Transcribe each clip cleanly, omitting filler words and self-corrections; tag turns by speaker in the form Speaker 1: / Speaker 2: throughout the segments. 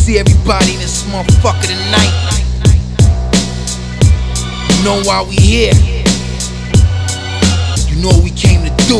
Speaker 1: see everybody in this motherfucker tonight. You know why we here. You know what we came to do.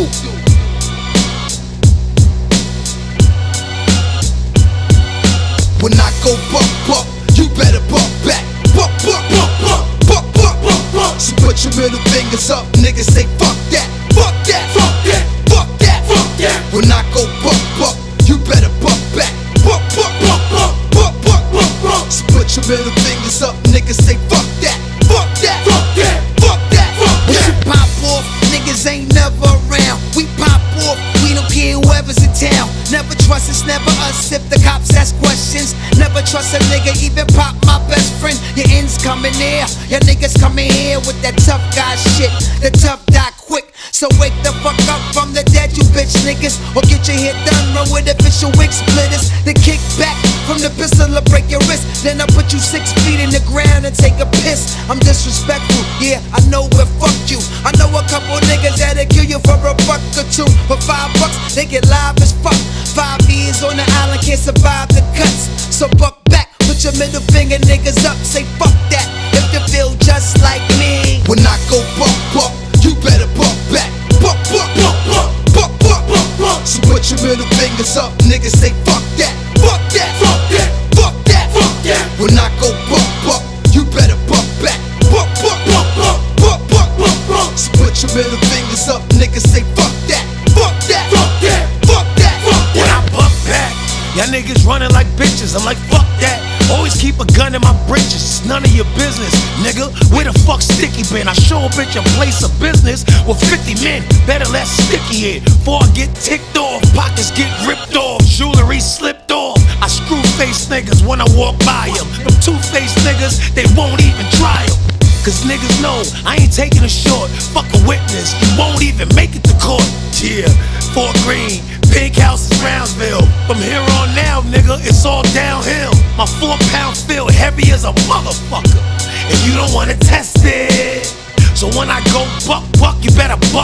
Speaker 1: When I go buck, buck, you better buck back. Buck, buck, buck, buck, buck, buck, buck, buck. So put your middle fingers up, niggas say fuck that. Fuck that, fuck that, fuck that, fuck that. When I go buck, buck, you better buck back. Buck, buck, buck, buck, buck, buck, buck, buck. So put your middle fingers up, niggas say fuck that. Fuck that, fuck that, fuck that, fuck that. When you pop off, niggas ain't never around. We pop off, we don't care whoever's in town. Never trust, it's never us if the cops ask questions. Never trust a nigga, even pop my best friend. Your ends coming here, your niggas coming here with that tough guy shit. The tough die quick, so wake the fuck up from the dead, you bitch niggas. Or get your hair done, run with official wig splitters. Then kick back from the pistol or break your wrist. Then I put you 6 feet in the ground and take a piss. I'm disrespectful, yeah, I know where fuck you. I know a couple niggas that'll kill you for a buck or two. For $5, they get live as fuck. 5 years on the island, can't survive the cuts. So buck back, put your middle finger niggas up, say fuck that if you feel just like me. When I go buck, buck, you better buck back. Buck, buck, buck, buck, buck, buck, buck, buck. So put your middle fingers up, niggas say fuck that. Fuck that, fuck that, fuck that, fuck that. When I go buck, buck, you better buck back. Buck, buck, buck, buck, buck, buck, buck, buck. So put your middle fingers up, niggas say fuck that. Fuck that, fuck that, fuck that, fuck that.
Speaker 2: When I buck back, y'all niggas running like bitches. I'm like, fuck that. Always keep a gun in my britches. It's none of your business, nigga. Where the fuck Sticky been? I show a bitch a place of business with 50 men. Better let Sticky in before I get ticked off. Pockets get ripped off, jewelry slipped off. I screw face niggas when I walk by them. Them two-faced niggas, they won't even try them. Cause niggas know I ain't taking a short. Fuck a witness, you won't even make it to court. Yeah, Fort Greene, Pink House is Brownsville. From here on now, nigga, it's all downhill. My 4-pound feel heavy as a motherfucker, and you don't wanna test it. So when I go buck, buck, you better buck